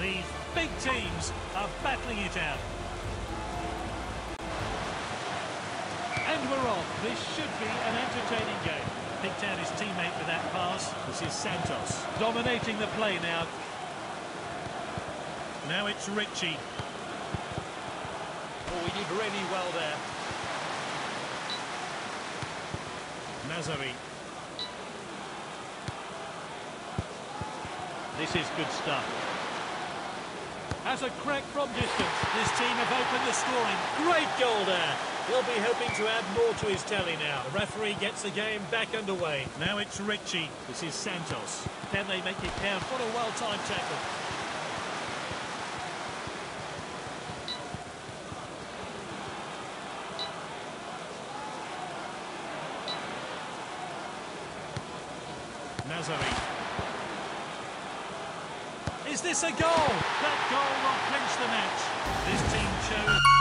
These big teams are battling it out. And we're off. This should be an entertaining game. Picked out his teammate with that pass. This is Santos. Dominating the play now. Now it's Richie. Oh, he did really well there. Nazari. This is good stuff. Has a crack from distance. This team have opened the scoring. Great goal there. He'll be hoping to add more to his tally now. The referee gets the game back underway. Now it's Richie. This is Santos. Can they make it count? What a well-timed tackle. Nazari. Is this a goal? That goal will clinch the match. This team chose...